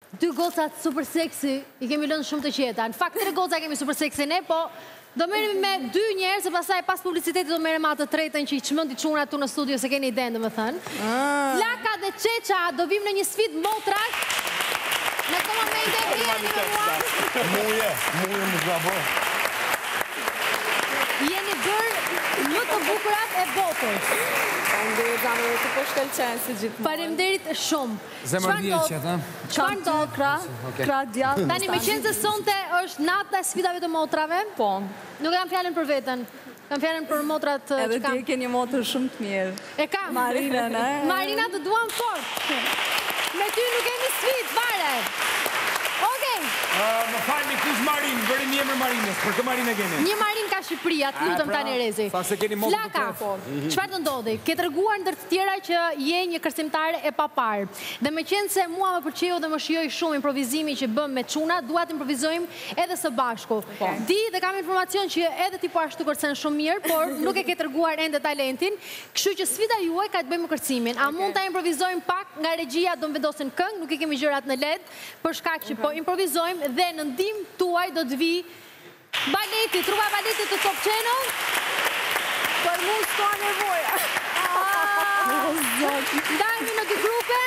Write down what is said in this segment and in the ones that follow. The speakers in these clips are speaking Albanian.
dy gocat super seksi i kemi lënë shumë të qeta. Në fakt, 3 goca kemi super seksi ne, po do merremi me 2 njerëz e pastaj pas publicitetit do merrem atë tretën që i çmend i çuna këtu në studio se keni ide domethënë. Flaka dhe Çeça do vim në një sfidë motrash. Në këtë moment e jeni me mua. Muje më zabo. Jeni bërë më të bukurat e botës. Faleminderit zamër, të po shkëlqen si gjithmonë. Faleminderit shumë. Zemër vjeqet, ha? Çfarë do Kra djatë. Tani me qenë se sonte është nata e sfidave të motrave. Po. Nuk kam fjalën për veten. Kam fjalën për motrat që Edhe kam. ti ke një motër shumë të mirë. E kam. Marinën, e? Marina të duam fort. Me ty nuk kemi sfidë, fare. Okej. Më falni, kush Marin? Bërim një emër Marinës, për kë Marinë keni? Një Marin ka Shqipëria, të lutem tani Rezi. Sa se keni motrë të Flaka, tretë. çfarë të ndodhi? Ke treguar ndër të tjera që je një kërcimtare e papar. Dhe me qenë se mua më pëlqeu dhe më shijoi shumë improvizimi që bëm me çuna, dua të improvizojmë edhe së bashku. Di dhe kam informacion që edhe ti po ashtu kërcen shumë mirë, por nuk e ke treguar ende talentin, kështu që sfida juaj ka të bëjë me kërcimin. A mund ta improvizojmë pak nga regjia do vendosin këngë, nuk i kemi gjërat në led, për shkak që po improvizojmë dhe në ndihmë tuaj do të vi baleti, trupa e baletit të Top Channel. Për mu s'ka nevoja. Ndajemi në 2 grupe.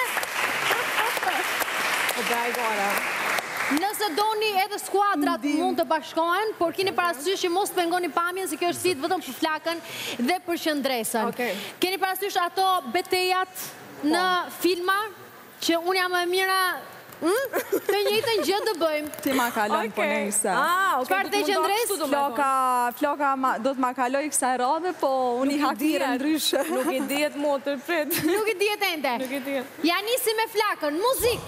O daj gara. Nëse doni edhe skuadrat mund të bashkohen, por keni parasysh që mos pengoni pamjen se kjo është sfidë vetëm për Flakën dhe për qendresën. Keni parasysh ato betejat në filma që unë jam e mira të njëjtën gjë të bëjmë. Ti ma kalon po nejse. Çfarë të qendres? Floka do të ma kaloj kësaj radhe, po unë i hakire ndryshe. Nuk i dihet motër, pret. Nuk i dihet ende. Nuk i dihet. Ja nisi me Flakën, muzikë.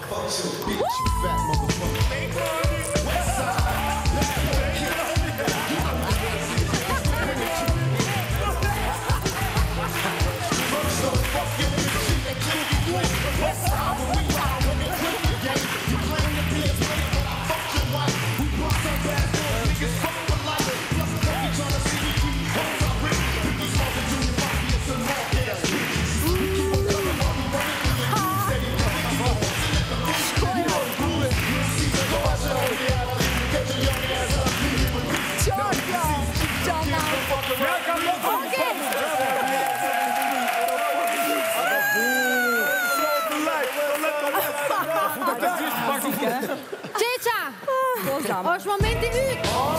Çeça, është momenti yt.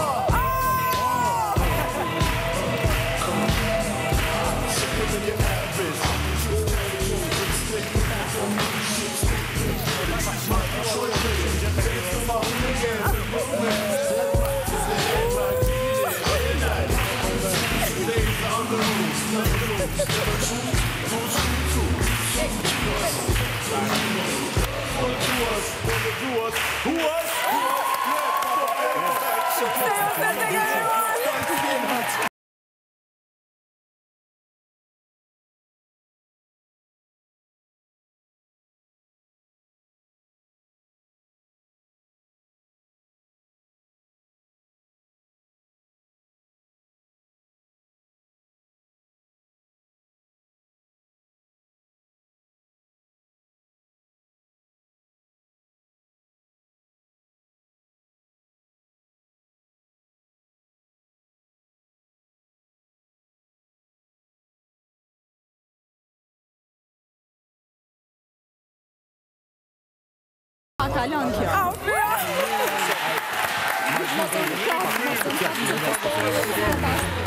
Ma kalon kjo.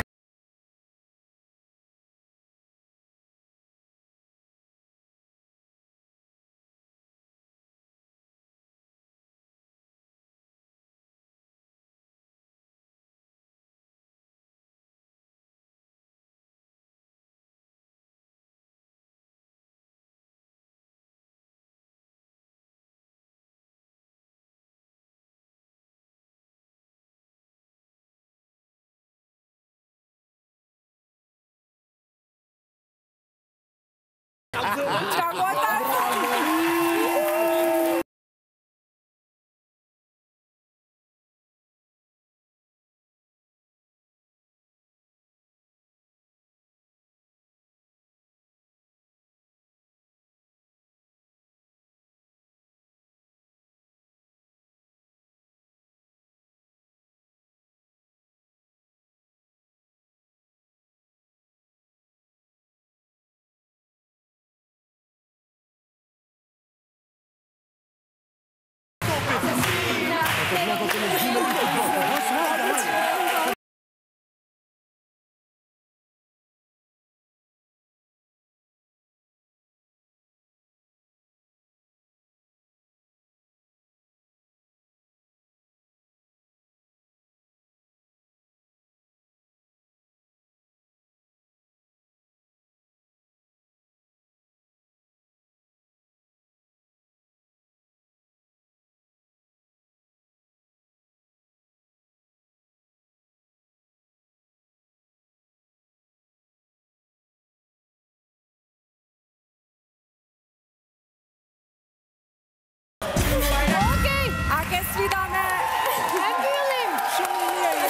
A ke sfida me... E mbyllim! Shumë i mirë,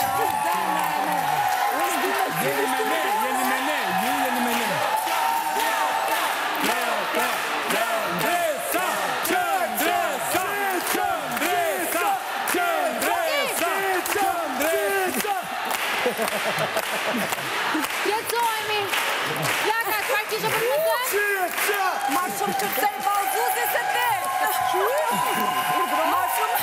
Jeni me ne, ju jeni me ne. Jetësojmi! Flaka, çfarë kishe për të thënë? Ma shumë të të valzuzi se te! Ma shumë...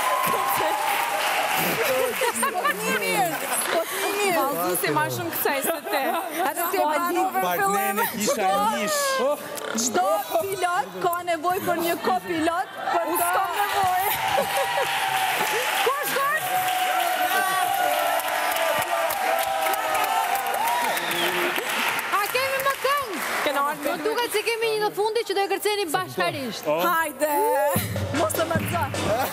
Valzuzi ma shumë kësaj se te. Edhe ti e banove fillim. Partnerne kisha lish. Çdo pilot ka nevoj për një kopilot për të... S'kam nevoj. Kosh! A kemi më këngë? Kena ardhë Do duket se kemi një në fundi që do e kërceni bashkarisht. Hajde! Mos të më të